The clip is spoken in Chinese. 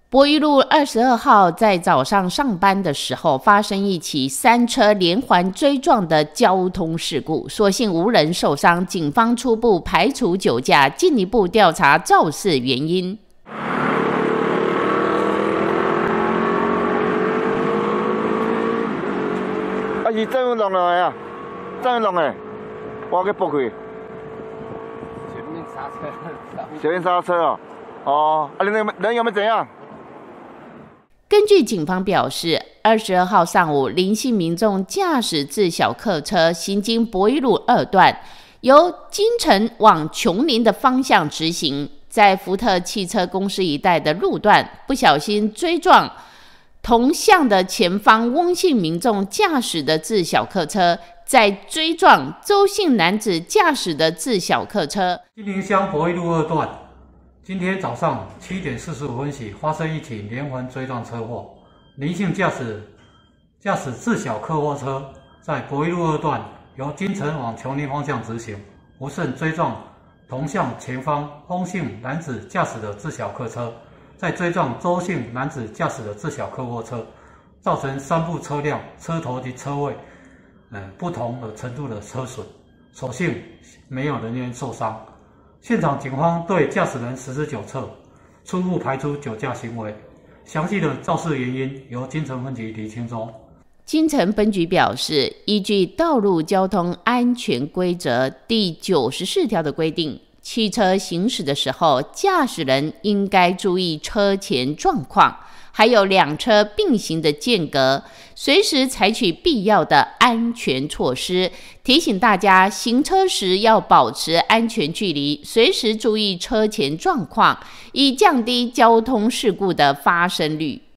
博裕路22号在早上上班的时候，发生一起3车连环追撞的交通事故，所幸无人受伤。警方初步排除酒驾，进一步调查肇事原因。 是怎样弄来啊？怎样弄的？我给拨开。 前面刹车。 前面刹车哦。哦，啊，人有没有怎样？ 根据警方表示，22号上午，林姓民众驾驶自小客车行经博裕路2段，由金城往琼林的方向直行，在福特汽车公司一带的路段，不小心追撞同向的前方翁姓民众驾驶的自小客车，再追撞周姓男子驾驶的自小客车。 金陵乡博裕路2段。今天早上7点45分起发生一起连环追撞车祸，林姓驾驶自小客货车在博裕路2段由金城往琼林方向直行，不慎追撞同向前方翁姓男子驾驶的自小客车，再追撞周姓男子驾驶的自小客货车，造成3部车辆车头及车尾不同的程度的车损，所幸没有人员受伤。现场警方对驾驶人实施酒测，初步排除酒驾行为，详细的肇事原因由金城分局厘清中。 金城分局表示，依据《道路交通安全规则》第94条的规定，汽车行驶的时候，驾驶人应该注意车前状况，还有2车并行的间隔，随时采取必要的安全措施。提醒大家，行车时要保持安全距离，随时注意车前状况，以降低交通事故的发生率。